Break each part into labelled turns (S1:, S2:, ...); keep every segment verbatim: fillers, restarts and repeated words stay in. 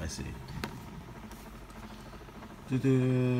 S1: 費事。嘟嘟。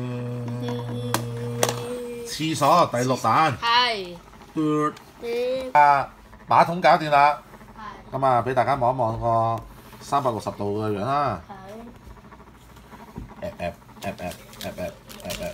S1: 廁所第六彈。
S2: 係。
S1: 嘟。啊，馬桶搞掂啦。
S2: 係。
S1: 咁啊，俾大家望一望個三百六十度嘅樣啦。
S2: 係。
S1: 誒誒誒誒誒誒誒誒。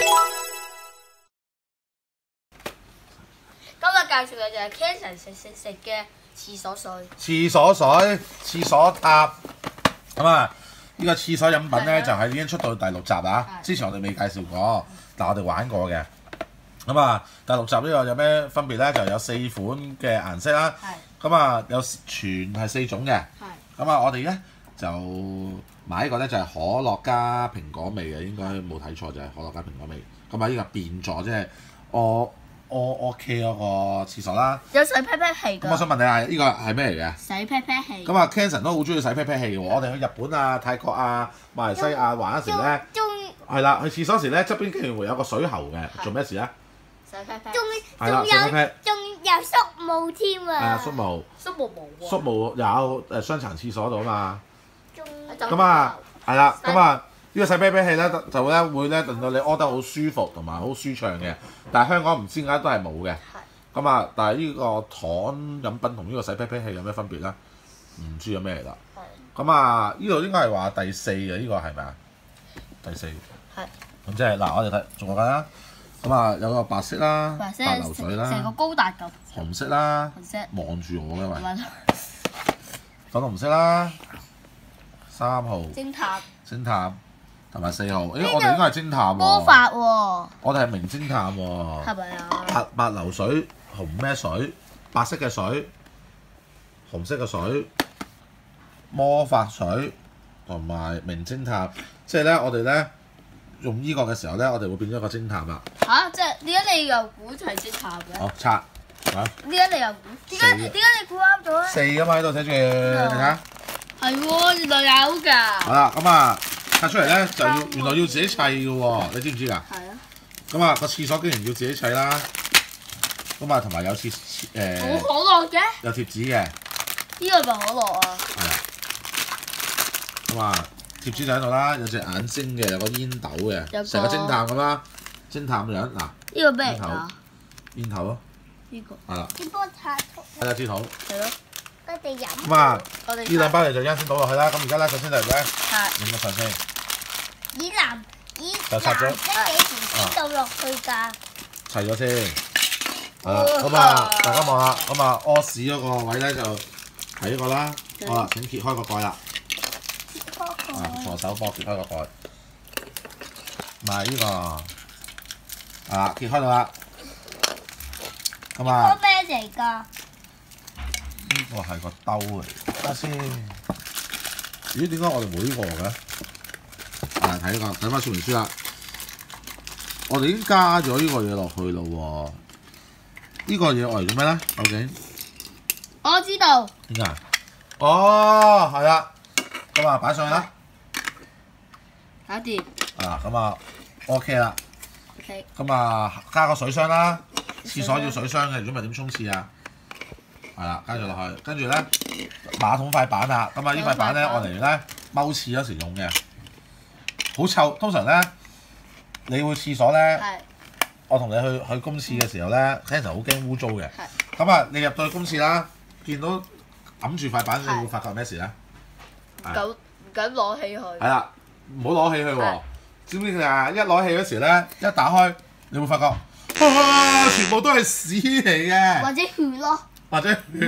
S2: 今日介紹嘅就係 Kenson 食食食嘅廁所水。
S1: 廁所水、廁所塔。咁啊，呢個廁所飲品咧就係已經出到第六集啦。之前我哋未介紹過，但我哋玩過嘅。咁啊，第六集呢個有咩分別咧？就有四款嘅顏色啦。咁啊，有全係四種嘅。咁啊，我哋咧就買一個咧就係可樂加蘋果味嘅，應該冇睇錯就係可樂加蘋果味。咁啊，呢個變咗即係我。O O K 嗰個廁所啦，
S2: 有洗 pat pat 器㗎。
S1: 咁我想問你下，呢個係咩嚟嘅？
S2: 洗 pat pat 器。咁
S1: 啊 ，Kenson 都好中意洗 pat pat 器嘅喎。我哋去日本啊、泰國啊、馬來西亞玩嗰時咧，係啦，去廁所時咧側邊竟然會有個水喉嘅，做咩事啊？
S2: 洗 pat pat。
S3: 仲
S1: 係啦，洗 pat pat。
S3: 仲有宿務添啊！
S1: 係啊，宿務。
S2: 宿務冇喎。
S1: 宿務有誒雙層廁所度啊嘛。
S3: 仲
S1: 咁啊，係啦，咁啊。呢個洗 pat pat 器咧就咧會咧令到你屙得好舒服同埋好舒暢嘅，但係香港唔知點解都係冇嘅。咁啊，但係呢個糖飲品同呢個洗 pat pat 器有咩分別咧？唔知有咩嚟啦。咁啊，呢度應該係話第四嘅，呢個係咪啊？第四。係。咁即係嗱，我哋睇仲有緊啦。咁啊，有個白色啦，白流水啦，
S2: 成個高達咁。
S1: 紅色啦，望住我嘅喂。粉紅色啦，三號。
S2: 偵探。
S1: 偵探。同埋四號，誒我哋應該係偵探喎。
S2: 魔法喎。
S1: 我哋係名偵探喎。
S2: 係咪啊？
S1: 白白流水、紅咩水、白色嘅水、紅色嘅水、魔法水同埋名偵探，即係咧我哋咧用呢個嘅時候咧，我哋會變咗一個偵探啦。
S2: 嚇！即係點解你又估係偵探嘅？
S1: 好拆嚇。
S2: 點解你又估？點解點解你估啱咗咧？
S1: 四啊嘛喺度寫住，你睇下。
S2: 係喎，原來有㗎。
S1: 好啦，咁啊。拆出嚟咧就要原來要自己砌嘅喎，你知唔知㗎？係
S2: 啊。
S1: 咁啊個廁所竟然要自己砌啦，咁啊同埋有廁誒。
S2: 冇可樂嘅。
S1: 有貼紙嘅。
S2: 呢個咪可樂啊。
S1: 係啊。咁啊貼紙就喺度啦，有隻眼睛嘅，有個煙斗嘅，成個偵探咁啦，偵探樣嗱。呢
S2: 個咩嚟㗎？
S1: 煙頭咯。
S2: 呢個。
S1: 係啦。
S3: 支波擦圖。
S1: 睇下支圖。
S2: 係咯。
S3: 我哋飲。
S1: 咁啊，呢兩包嘢就啱先倒落去啦。咁而家咧首先就咧飲個水先。
S3: 以藍以
S1: 就拆咗。
S3: 藍色幾時先倒落去㗎？
S1: 砌咗先。係啦，咁啊大家望下，咁啊屙屎嗰個位咧就係呢個啦。好啦，請揭開個蓋啦。
S3: 揭開個蓋。
S1: 啊，助手幫我揭開個蓋。埋呢個。啊，揭開到啦。咁啊。
S3: 個咩嚟㗎？
S1: 呢個係個兜嚟，睇下先。咦？點解我哋冇呢個嘅？啊，睇個睇翻說明書啦。我哋已經加咗呢個嘢落去咯喎。呢個嘢我嚟做咩咧？究竟？
S2: 我知道。
S1: 點解？哦，係啦。咁啊，擺上去啦。
S2: 搞掂。
S1: 啊，咁啊 ，OK 啦。
S2: OK。
S1: 咁啊，加個水箱啦。廁所要水箱嘅，如果唔係點沖廁啊？係啦，加咗落去，跟住咧馬桶塊板啊，咁啊呢塊板咧我嚟咧踎廁嗰時用嘅，好臭。通常咧你去廁所咧，我同你去去公廁嘅時候咧，聽成好驚污糟嘅。咁啊，你入到去公廁啦，見到揞住塊板，你會發覺咩事咧？
S2: 唔敢唔敢攞起佢。係
S1: 啦，唔好攞起佢喎。知唔知啊？一攞起嗰時咧，一打開，你會發覺哇，全部都係屎嚟嘅，
S3: 或者血咯。
S1: 或者係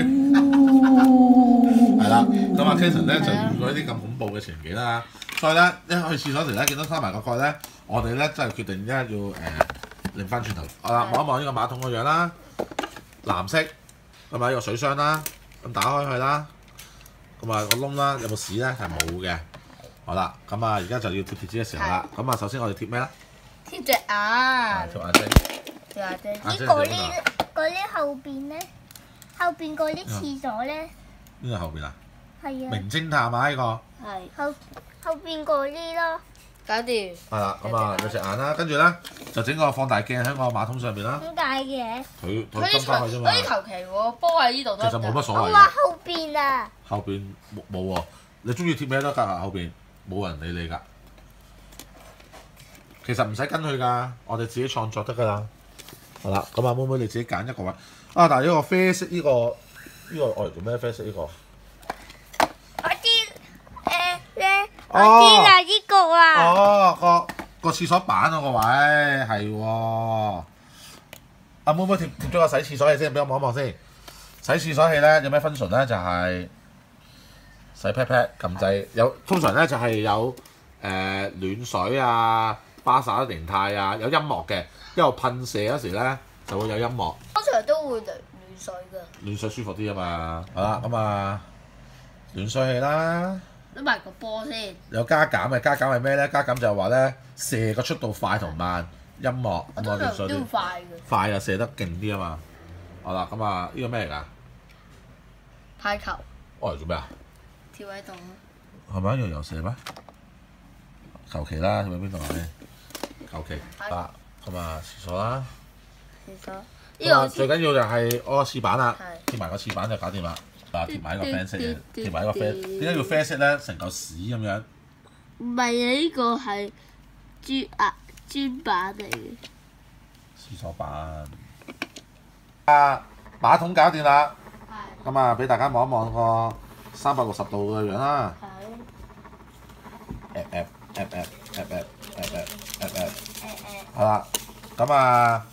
S1: 啦，咁啊 Kenson 咧就遇過一啲咁恐怖嘅情景啦，所以咧一去廁所時咧見到閂埋個蓋咧，我哋咧真係決定咧要誒擰翻轉頭，好啦，望一望呢個馬桶個樣啦，藍色，咁啊呢個水箱啦，咁打開佢啦，咁啊個窿啦有冇屎咧係冇嘅，好啦，咁啊而家就要貼貼紙嘅時候啦，咁啊首先我哋貼咩咧？
S2: 貼隻眼。
S1: 貼眼睛。
S2: 貼眼睛。
S3: 呢個呢嗰啲後邊咧？後邊嗰啲廁所咧，
S1: 邊個後邊啊？
S3: 係啊。
S1: 名偵探啊呢個。
S3: 係。後後邊嗰啲咯。
S2: 搞掂。
S1: 係啦，咁啊有隻眼啦，跟住咧就整個放大鏡喺個馬桶上邊啦。
S3: 點解嘅？
S1: 佢佢針翻去啫嘛。
S2: 嗰啲求其喎，波喺呢度都。
S1: 其實冇乜所謂。
S3: 我話後邊啊。
S1: 後邊冇冇喎，你中意貼咩都得啊後邊。 冇人理你㗎。其實唔使跟佢㗎，我哋自己創作得㗎啦。好啦，咁啊妹妹你自己揀一個位啊！但係呢個啡色呢、呢個呢、呢個我嚟做咩啡色呢、呢個？
S3: 我知誒咧，我知啦呢個啊。
S1: 哦，個個廁所板嗰個位係喎。阿妹妹貼貼咗個洗廁所器先，俾我望一望先。洗廁所器咧有咩分純咧？就係、是、洗 pat pat 撳掣，有通常咧就係、是、有誒、呃、暖水啊、巴薩形態啊，有音樂嘅，因為噴射嗰時咧就會有音樂。
S2: 通常都會暖水㗎。
S1: 暖水舒服啲啊嘛，好啦咁啊暖水器啦。
S2: 攞埋個波先。
S1: 有加減嘅，加減係咩咧？加減就係話咧射個速度快同慢，音樂咁我
S2: 通常
S1: 哋
S2: 都要快嘅。
S1: 快啊，射得勁啲啊嘛。好啦，咁啊呢個咩嚟㗎？
S2: 派球。
S1: 我嚟做咩啊？
S2: 跳喺度咯。
S1: 係咪一樣游射咩？求其啦，去邊度啊？求其啊，咁啊廁所啦。
S2: 廁所。
S1: 呢個最緊要就係我個廁板啦，
S2: 係
S1: 貼埋個廁板就搞掂啦。啊，貼埋一個啡色嘅，貼埋一個啡。點解要啡色咧？成嚿屎咁樣。
S2: 唔係啊！呢個係磚啊磚板嚟嘅。
S1: 廁所板。啊，馬桶搞掂啦。
S2: 係。
S1: 咁啊，俾大家望一望個三百六十度嘅樣啦。
S2: 係。
S1: 誒誒誒誒誒誒誒誒誒誒。係啦，咁啊，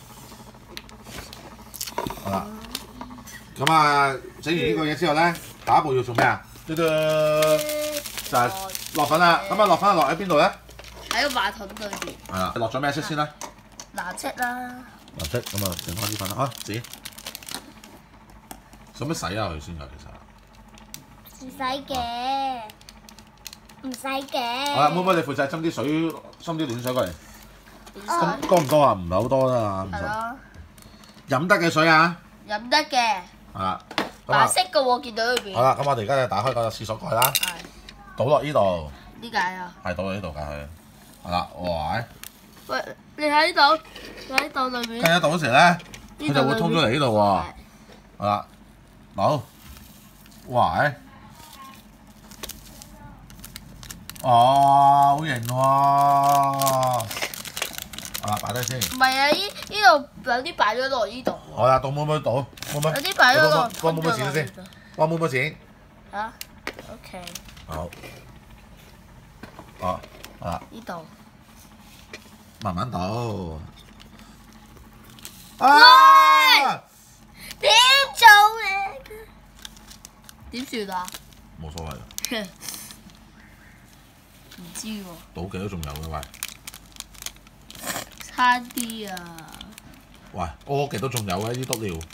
S1: 好啦，咁啊，整完呢個嘢之後咧，下一步要做咩啊？嘟嘟就係落粉啦。咁啊，落粉落喺邊度咧？
S2: 喺個馬桶對面。
S1: 係啦，落咗咩色先咧？
S2: 藍色啦。
S1: 藍色，咁啊，剩翻啲粉啦。啊，自己使乜洗下佢先㗎？其實
S3: 唔使嘅，唔使嘅。
S1: 好啦，妹妹你負責斟啲水，斟啲暖水過嚟。
S2: 暖水。
S1: 多唔多啊？唔係好多啦。
S2: 係咯。
S1: 飲得嘅水啊！
S2: 飲得嘅。
S1: 係啦。
S2: 白色嘅喎，見到裏邊。
S1: 好啦，咁我哋而家就打開個廁所蓋啦。
S2: 係。
S1: 倒落呢度。
S2: 點解啊？
S1: 係倒落呢度㗎佢。係啦，哇！
S2: 喂，你喺度，你喺度裏面。
S1: 跟住倒嗰時咧，佢就會通咗嚟呢度喎。係啦，倒。哇！哦，好型喎！啊，擺低先。
S2: 唔係啊，依依度有啲擺咗落依度。
S1: 好啦，到妹妹倒，妹妹。
S2: 有啲擺咗落。
S1: 幫妹妹剪先，幫妹妹剪。
S2: 嚇 ？OK。
S1: 好。哦，啊。
S2: 依度。
S1: 慢慢倒。啊！
S3: 點做嘅？
S2: 點算啊？
S1: 冇所謂嘅。
S2: 唔知喎。
S1: 倒幾都仲有嘅喂。
S2: 差啲啊！
S1: 喂，屙極都仲有嘅呢啲篤尿。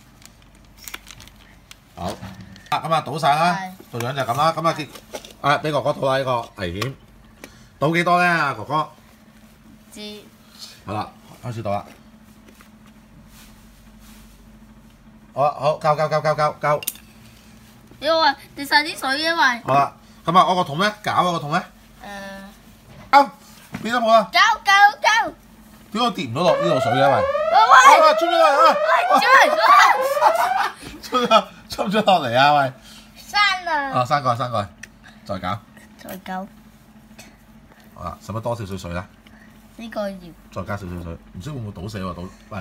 S1: 好，啊咁啊倒晒啦，個樣就咁啦。咁啊結，啊俾哥哥倒啦呢個危險。倒幾多咧啊哥哥？
S2: 知。
S1: 好啦，開始倒啦。好，好，交交交交交交。
S2: 你話跌晒啲水，因為。
S1: 好啦，咁啊我個桶咧，搞啊個桶咧。
S2: 誒。
S1: 交，變咗冇啦。
S2: 交交交。
S1: 點解跌唔到落呢度水嘅喂？
S2: 喂！
S1: 啊，衝咗落嚟啊！
S2: 喂！
S1: 衝咗衝咗落嚟啊喂！
S3: 刪啦。
S1: 啊，刪過刪過，再搞。
S2: 再搞。
S1: 好啦，使乜多少少水咧？
S2: 呢個要。
S1: 再加少少水，唔知會唔會倒死喎？倒，喂，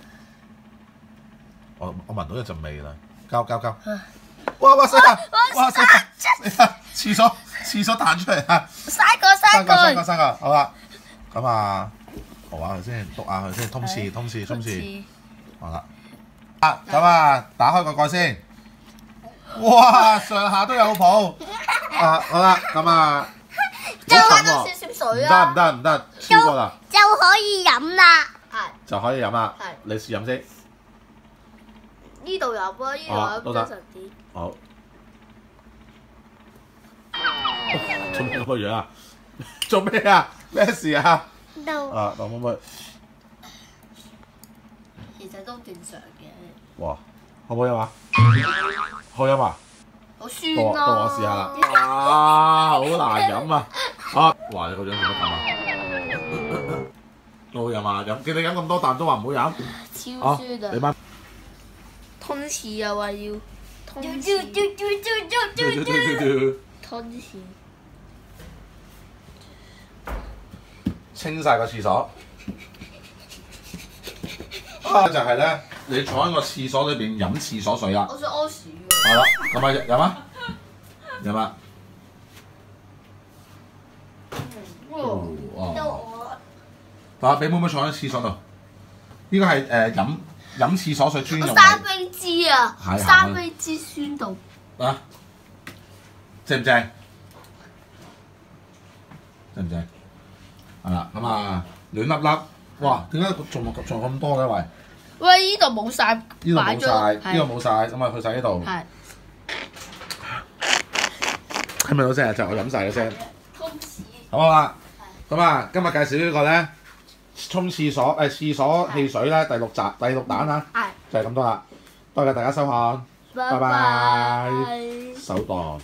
S1: 我我聞到一陣味啦，交交交。哇哇死啊！哇死啊！廁所廁所彈出嚟啊！
S2: 嘥過嘥過。
S1: 嘥過嘥過，好啦，咁啊，塗下佢先，篤下佢先，通廁通廁通廁，好啦。啊，咁啊，打開個蓋先。哇，上下都有泡。啊，好啦，咁啊，
S2: 再加多少少水啊！
S1: 唔得唔得唔得，超過啦。
S3: 就可以飲啦。
S2: 係。
S1: 就可以飲啦。
S2: 係。
S1: 你試飲先。
S2: 呢度有啊，呢度有真實啲。
S1: 好。做咩咁嘅樣啊？做咩啊？咩事啊？
S3: 到。
S1: 啊，當妹妹。
S2: 其實都正常嘅。
S1: 哇，好唔好飲啊？好飲啊？
S2: 好酸
S1: 咯。到我試下啦。啊，好難飲啊！啊，哇！你個樣做乜咁啊？好飲啊！飲，見你飲咁多啖都話唔好飲。
S2: 超酸啊！
S1: 你班
S2: 通廁又話要通
S3: 嘟嘟
S2: 廁，
S3: 嘟嘟嘟嘟嘟。
S2: 通廁。
S1: 清晒個廁所。啊，就係咧，你坐喺個廁所裏邊飲廁所水啦。
S2: 我想屙屎喎。
S1: 係啦，咁啊飲啊，飲啊。哦，
S3: 到我
S1: 嗱，俾妹妹坐喺廁所度。呢個係誒飲飲廁所水專用
S2: 三飛枝啊，
S1: 係
S2: 三飛枝酸度。
S1: 啊，正唔正？正唔正？係啦，咁啊暖粒粒，哇！點解仲仲咁多嘅喂？
S2: 喂，呢度冇晒，
S1: 呢度冇晒，呢度冇晒，咁啊去晒呢度。
S2: 係。
S1: 聽唔聽到聲啊？就係我飲晒嘅聲。好唔好啊？咁啊，今日介紹呢個咧，沖廁所誒廁所汽水咧，第六集第六彈啊，就係咁多啦。多謝大家收看，拜拜。手檔。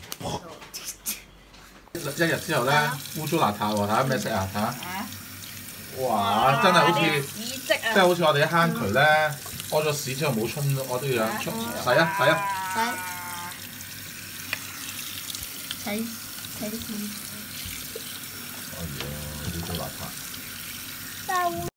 S1: 一日之後咧，污糟邋遢喎，睇下咩色啊？睇下。哇！真係好似，即係好似我哋一坑渠咧，屙咗屎之後冇沖，我都要沖洗啊洗啊！
S2: 洗洗洗先。
S1: 哎呀，污糟邋遢。